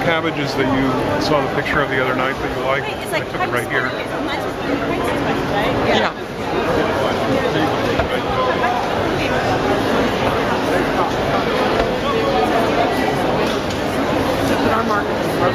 cabbages that you saw the picture of the other night that you liked? I took it right here. Yeah. Our market.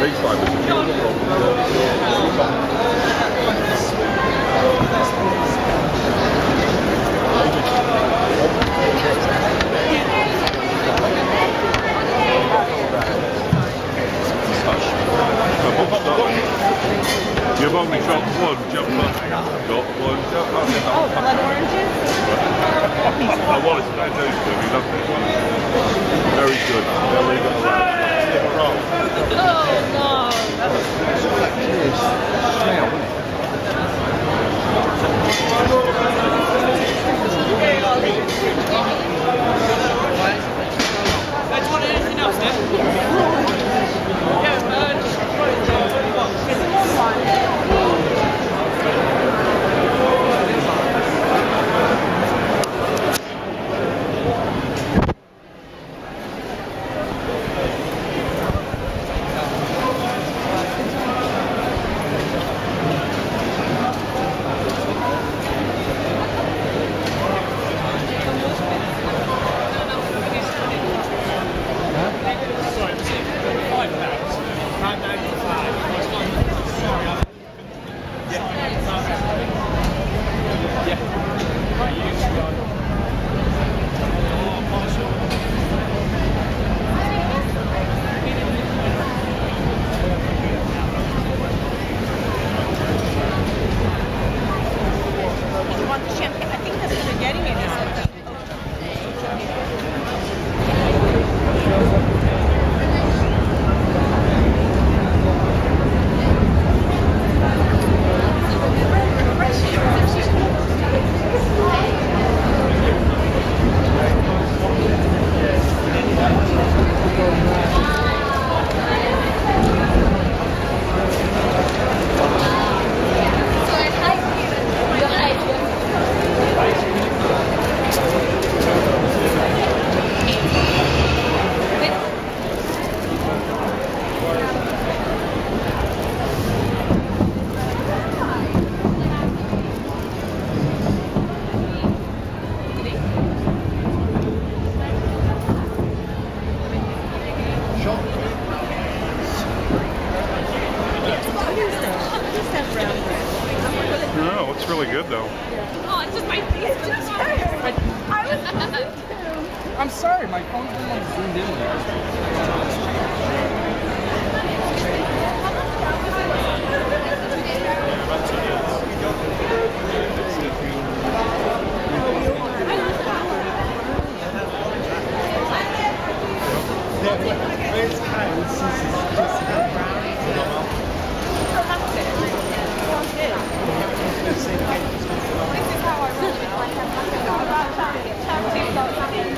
You've only got one, jump on. Got one. Oh, blood oranges? I wanted to know those two, we love this one. Very good. They'll leave it alone. Oh, no. Let's want anything else then? No, it's really good though. Oh, it's just my face. I'm sorry, my phone's been like zoomed in there. This is how I roll it.